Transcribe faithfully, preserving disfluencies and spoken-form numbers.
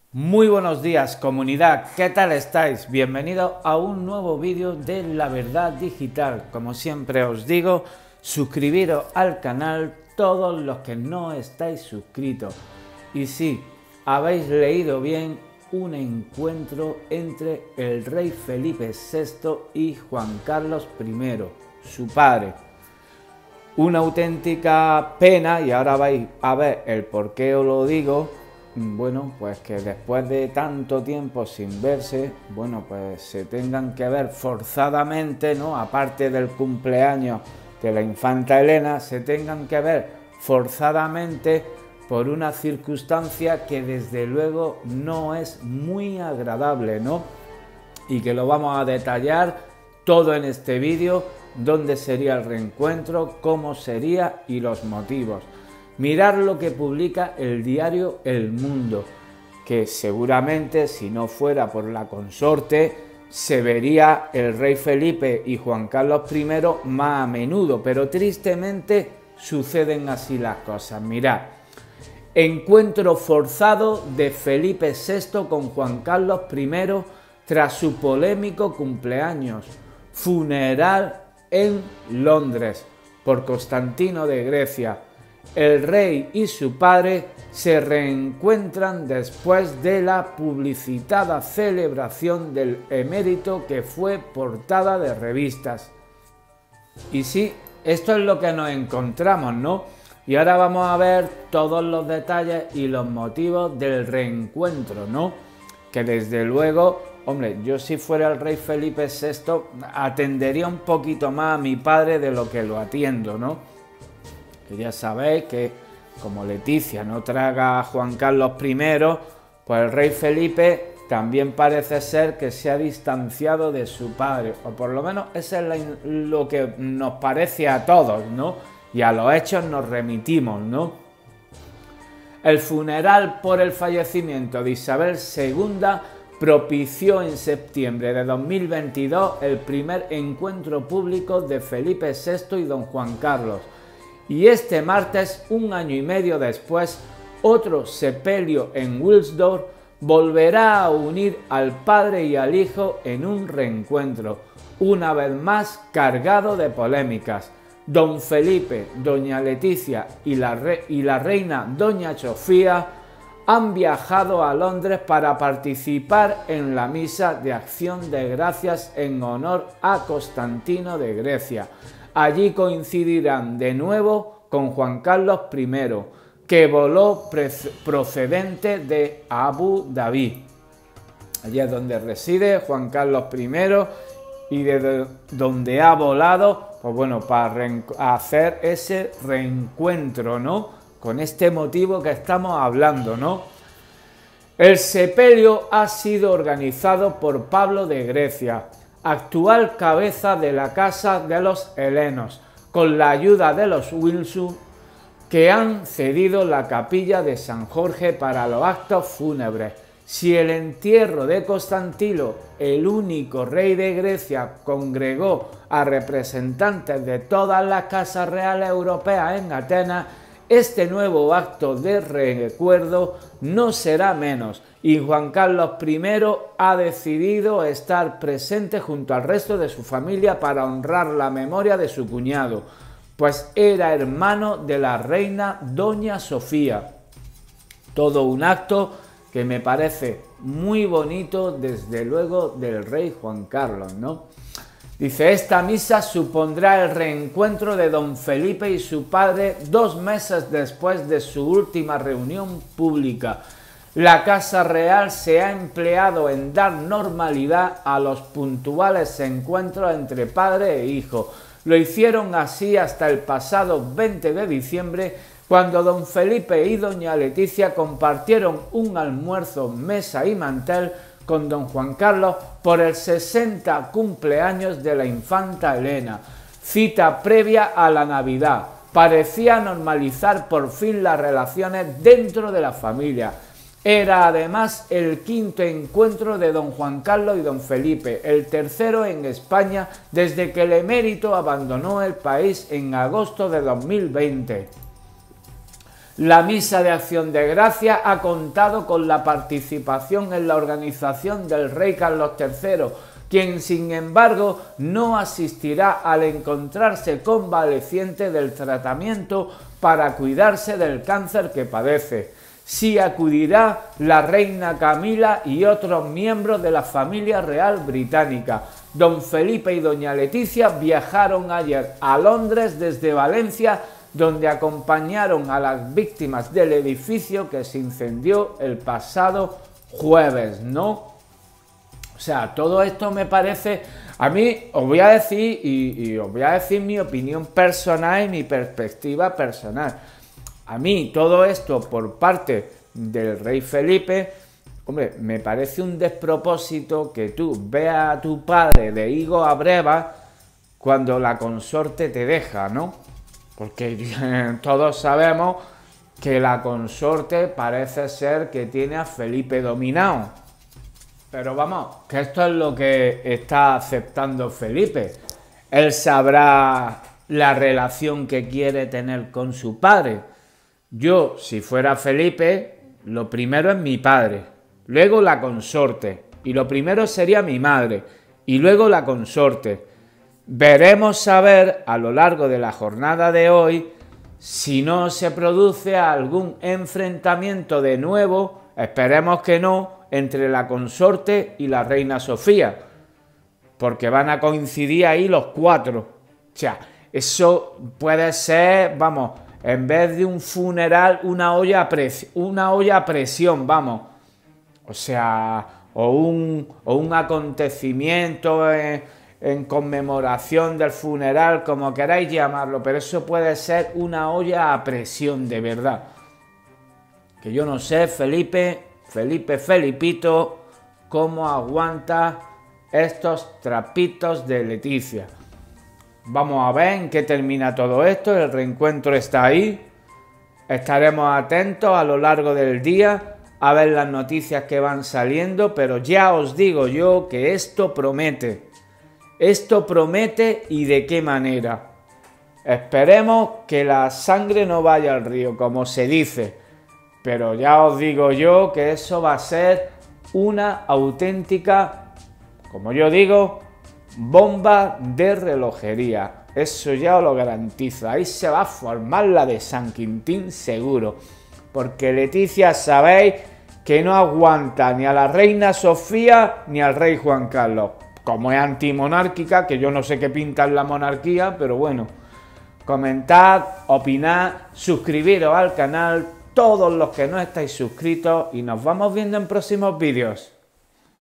Muy buenos días, comunidad, ¿qué tal estáis? Bienvenidos a un nuevo vídeo de La Verdad Digital. Como siempre os digo, suscribiros al canal todos los que no estáis suscritos. Y sí, habéis leído bien, un encuentro entre el rey Felipe sexto y Juan Carlos primero, su padre. Una auténtica pena, y ahora vais a ver el por qué os lo digo. Bueno, pues que después de tanto tiempo sin verse, bueno, pues se tengan que ver forzadamente, ¿no? Aparte del cumpleaños de la infanta Elena, se tengan que ver forzadamente por una circunstancia que desde luego no es muy agradable, ¿no? Y que lo vamos a detallar todo en este vídeo, dónde sería el reencuentro, cómo sería y los motivos. Mirad lo que publica el diario El Mundo, que seguramente si no fuera por la consorte se vería el rey Felipe y Juan Carlos primero más a menudo, pero tristemente suceden así las cosas. Mirad, encuentro forzado de Felipe sexto con Juan Carlos primero tras su polémico cumpleaños, funeral en Londres por Constantino de Grecia. El rey y su padre se reencuentran después de la publicitada celebración del emérito que fue portada de revistas. Y sí, esto es lo que nos encontramos, ¿no? Y ahora vamos a ver todos los detalles y los motivos del reencuentro, ¿no? Que desde luego, hombre, yo si fuera el rey Felipe sexto atendería un poquito más a mi padre de lo que lo atiendo, ¿no? Que ya sabéis que como Leticia no traga a Juan Carlos primero, pues el rey Felipe también parece ser que se ha distanciado de su padre, o por lo menos eso es lo que nos parece a todos, ¿no? Y a los hechos nos remitimos, ¿no? El funeral por el fallecimiento de Isabel segunda propició en septiembre de dos mil veintidós el primer encuentro público de Felipe sexto y don Juan Carlos. Y este martes, un año y medio después, otro sepelio en Wilsdorf volverá a unir al padre y al hijo en un reencuentro, una vez más cargado de polémicas. Don Felipe, doña Leticia y la, re y la reina doña Sofía han viajado a Londres para participar en la misa de acción de gracias en honor a Constantino de Grecia. Allí coincidirán de nuevo con Juan Carlos primero, que voló procedente de Abu Dhabi. Allí es donde reside Juan Carlos primero y de donde ha volado, pues bueno, para hacer ese reencuentro, ¿no? Con este motivo que estamos hablando, ¿no? El sepelio ha sido organizado por Pablo de Grecia, actual cabeza de la Casa de los Helenos, con la ayuda de los Wilson, que han cedido la capilla de San Jorge para los actos fúnebres. Si el entierro de Constantino, el único rey de Grecia, congregó a representantes de todas las casas reales europeas en Atenas, este nuevo acto de recuerdo no será menos, y Juan Carlos primero ha decidido estar presente junto al resto de su familia para honrar la memoria de su cuñado, pues era hermano de la reina doña Sofía. Todo un acto que me parece muy bonito, desde luego, del rey Juan Carlos, ¿no? Dice, esta misa supondrá el reencuentro de don Felipe y su padre dos meses después de su última reunión pública. La Casa Real se ha empleado en dar normalidad a los puntuales encuentros entre padre e hijo. Lo hicieron así hasta el pasado veinte de diciembre, cuando don Felipe y doña Leticia compartieron un almuerzo, mesa y mantel con don Juan Carlos por el sesenta cumpleaños de la infanta Elena, cita previa a la Navidad. Parecía normalizar por fin las relaciones dentro de la familia. Era además el quinto encuentro de don Juan Carlos y don Felipe, el tercero en España desde que el emérito abandonó el país en agosto de dos mil veinte. La misa de acción de gracias ha contado con la participación en la organización del rey Carlos tercero, quien sin embargo no asistirá al encontrarse convaleciente del tratamiento para cuidarse del cáncer que padece. Sí acudirá la reina Camila y otros miembros de la familia real británica. Don Felipe y doña Leticia viajaron ayer a Londres desde Valencia, donde acompañaron a las víctimas del edificio que se incendió el pasado jueves, ¿no? O sea, todo esto me parece, a mí os voy a decir, y, y os voy a decir mi opinión personal y mi perspectiva personal. A mí todo esto por parte del rey Felipe, hombre, me parece un despropósito que tú veas a tu padre de higo a breva cuando la consorte te deja, ¿no? Porque todos sabemos que la consorte parece ser que tiene a Felipe dominado. Pero vamos, que esto es lo que está aceptando Felipe. Él sabrá la relación que quiere tener con su padre. Yo, si fuera Felipe, lo primero es mi padre, luego la consorte, y lo primero sería mi madre, y luego la consorte. Veremos saber a lo largo de la jornada de hoy si no se produce algún enfrentamiento de nuevo, esperemos que no, entre la consorte y la reina Sofía, porque van a coincidir ahí los cuatro. O sea, eso puede ser, vamos, en vez de un funeral, una olla a, pres una olla a presión, vamos. O sea, o un, o un acontecimiento en, en conmemoración del funeral, como queráis llamarlo, pero eso puede ser una olla a presión de verdad. Que yo no sé, Felipe, Felipe Felipito, cómo aguanta estos trapitos de Leticia. Vamos a ver en qué termina todo esto, el reencuentro está ahí. Estaremos atentos a lo largo del día a ver las noticias que van saliendo, pero ya os digo yo que esto promete. Esto promete y de qué manera. Esperemos que la sangre no vaya al río, como se dice, pero ya os digo yo que eso va a ser una auténtica, como yo digo, bomba de relojería. Eso ya os lo garantizo. Ahí se va a formar la de San Quintín seguro, porque Leticia sabéis que no aguanta ni a la reina Sofía ni al rey Juan Carlos. Como es antimonárquica, que yo no sé qué pinta en la monarquía, pero bueno, comentad, opinad, suscribiros al canal, todos los que no estáis suscritos, y nos vamos viendo en próximos vídeos.